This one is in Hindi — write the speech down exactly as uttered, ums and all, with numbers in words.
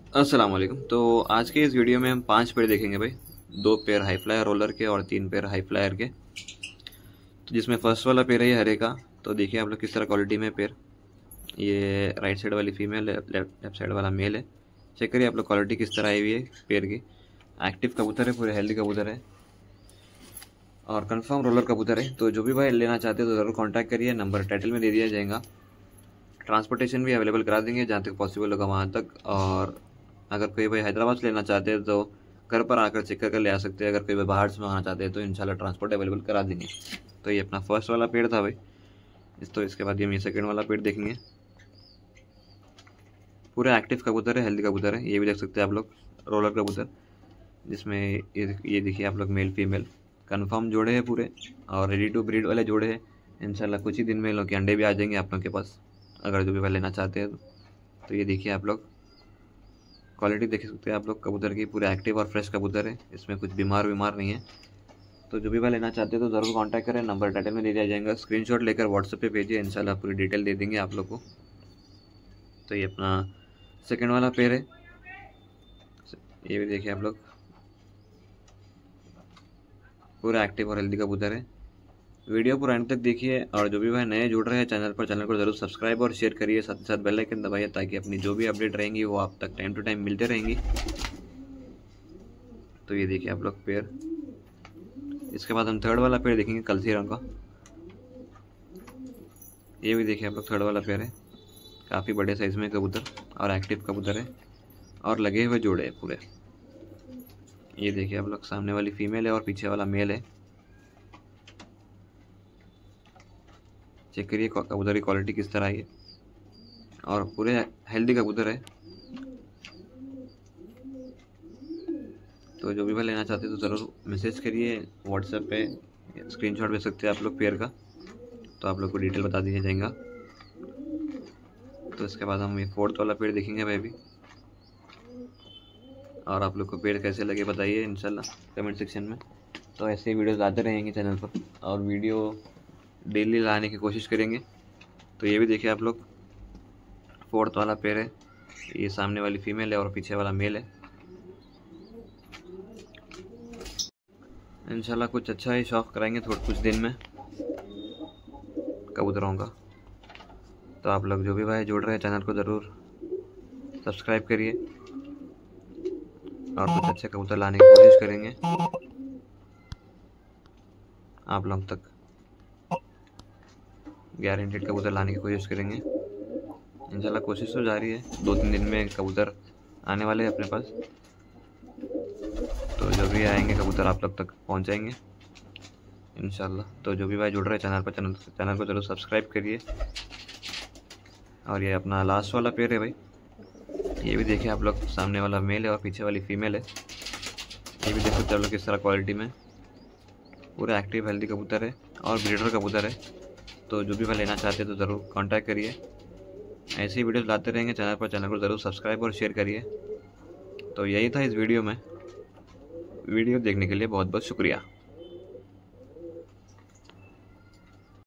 अस्सलाम वालेकुम। तो आज के इस वीडियो में हम पांच पेयर देखेंगे भाई। दो पेयर हाई फ्लायर रोलर के और तीन पेयर हाई फ्लायर के। तो जिसमें फर्स्ट वाला पेयर है ये हरे का। तो देखिए आप लोग किस तरह क्वालिटी में पेयर। ये राइट साइड वाली फीमेल है, लेफ्ट लेफ्ट साइड वाला मेल है। चेक करिए आप लोग क्वालिटी किस तरह आई हुई है पेयर की। एक्टिव कबूतर है, पूरे हेल्दी कबूतर है और कंफर्म रोलर कबूतर है। तो जो भी भाई लेना चाहते हैं तो ज़रूर कॉन्टैक्ट करिए, नंबर टाइटल में दे दिया जाएगा। ट्रांसपोर्टेशन भी अवेलेबल करा देंगे जहाँ तक पॉसिबल होगा वहाँ तक। और अगर कोई भाई हैदराबाद से लेना चाहते हैं तो घर पर आकर चेक करके ले आ सकते हैं। अगर कोई भाई बाहर से मंगाना चाहते हैं तो इंशाल्लाह ट्रांसपोर्ट अवेलेबल करा देंगे। तो ये अपना फर्स्ट वाला पेड़ था भाई। इस तो इसके बाद ये सेकंड वाला पेड़ देखेंगे। पूरे एक्टिव कबूतर है, हेल्दी कबूतर है। ये भी देख सकते हैं आप लोग, रोलर कबूतर, जिसमें ये ये देखिए आप लोग मेल फीमेल कन्फर्म जोड़े हैं पूरे और रेडी टू ब्रीड वाले जोड़े हैं। इंशाल्लाह कुछ ही दिन में इन लोग के अंडे भी आ जाएंगे आप लोग के पास, अगर जो भी भाई लेना चाहते हैं तो। तो ये देखिए आप लोग क्वालिटी देख सकते हैं आप लोग कबूतर की, पूरे एक्टिव और फ्रेश कबूतर है। इसमें कुछ बीमार बीमार नहीं है। तो जो भी भाई लेना चाहते हैं तो ज़रूर कांटेक्ट करें, नंबर टाइटल में दे दिया जाएगा। स्क्रीनशॉट लेकर व्हाट्सएप पे भेजिए, इंशाल्लाह पूरी डिटेल दे देंगे आप लोग को। तो ये अपना सेकंड वाला पेयर है। ये भी देखिए आप लोग, पूरा एक्टिव और हेल्दी कबूतर है। वीडियो पूरा एंड तक देखिए और जो भी भाई नए जुड़ रहे हैं चैनल पर, चैनल को जरूर सब्सक्राइब और शेयर करिए, साथ ही साथ बेल आइकन दबाइए ताकि अपनी जो भी अपडेट रहेंगी वो आप तक टाइम टू टाइम मिलते रहेंगी। तो ये देखिए आप लोग पेयर। इसके बाद हम थर्ड वाला पेयर देखेंगे कलसी रंग का। ये भी देखिए आप लोग थर्ड वाला पेयर है। काफ़ी बड़े साइज में कबूतर और एक्टिव कबूतर है और लगे हुए जोड़े हैं पूरे। ये देखिए आप लोग, सामने वाली फीमेल है और पीछे वाला मेल है। चेक करिए कबूतर की क्वालिटी किस तरह है और पूरे हेल्दी कबूतर है। तो जो भी भाई लेना चाहते हैं तो ज़रूर मैसेज करिए व्हाट्सएप पे, स्क्रीनशॉट भेज सकते हैं आप लोग पेयर का, तो आप लोग को डिटेल बता दिया जाएगा। तो इसके बाद हम ये फोर्थ वाला पेड़ देखेंगे भाई भी। और आप लोग को पेड़ कैसे लगे बताइए इंशाल्लाह कमेंट सेक्शन में। तो ऐसे ही वीडियोस लाते रहेंगे चैनल पर और वीडियो डेली लाने की कोशिश करेंगे। तो ये भी देखिए आप लोग, फोर्थ वाला पेड़ है। ये सामने वाली फीमेल है और पीछे वाला मेल है। इंशाल्लाह कुछ अच्छा ही शौक कराएंगे थोड़े कुछ दिन में कबूतरों का। तो आप लोग जो भी भाई जुड़ रहे हैं चैनल को ज़रूर सब्सक्राइब करिए और कुछ अच्छे कबूतर लाने की कोशिश करेंगे आप लोग तक। गारंटेड कबूतर लाने की कोशिश करेंगे इंशाल्लाह। कोशिश तो जारी है, दो तीन दिन में कबूतर आने वाले हैं अपने पास। तो जो भी आएंगे कबूतर आप लोग तक पहुंचाएंगे इंशाल्लाह। तो जो भी भाई जुड़ रहे हैं चैनल पर, चैनल चैनल को जरूर सब्सक्राइब करिए। और ये अपना लास्ट वाला पेयर है भाई। ये भी देखिए आप लोग, सामने वाला मेल है और पीछे वाली फीमेल है। ये भी देख सकते हैं आप लोग किस तरह क्वालिटी में, पूरा एक्टिव हेल्दी कबूतर है और ब्रीडर कबूतर है। तो जो भी भाई लेना चाहते हैं तो ज़रूर कांटेक्ट करिए। ऐसे ही वीडियोस लाते रहेंगे चैनल पर, चैनल को ज़रूर सब्सक्राइब और शेयर करिए। तो यही था इस वीडियो में। वीडियो देखने के लिए बहुत बहुत शुक्रिया।